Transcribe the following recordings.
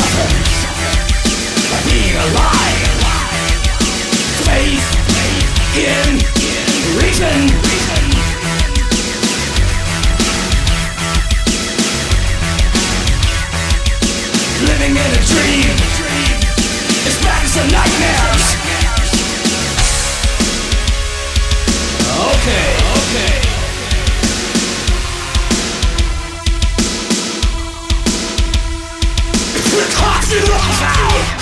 suffer by being alive. Faith in reason. Living in a dream, as bad as a nightmares. Okay. The clock's in the cloud.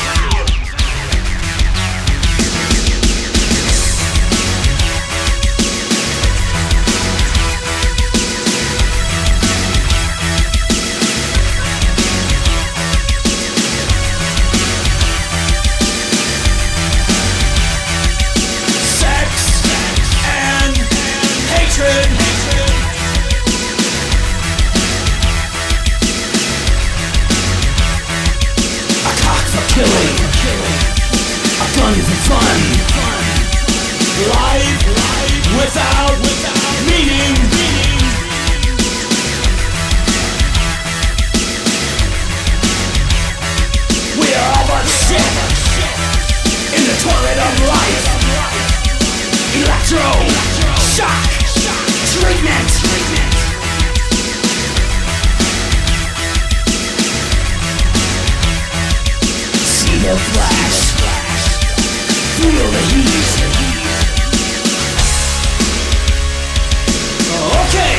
Killing, a gun for fun. Life without meaning. We are all but shit in the toilet of life. Electro shock treatment. The flash, feel the heat. Okay.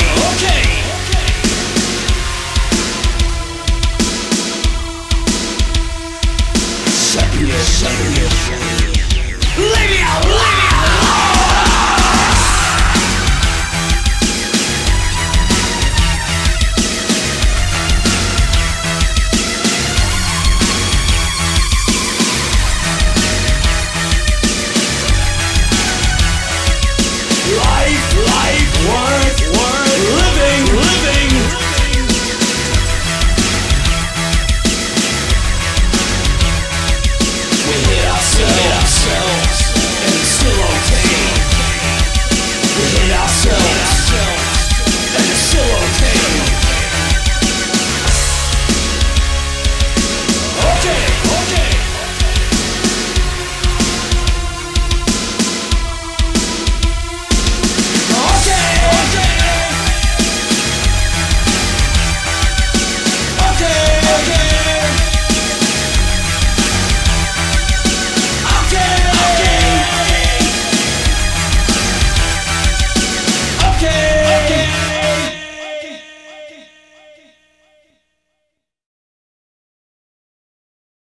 Shut me. Leave me alone.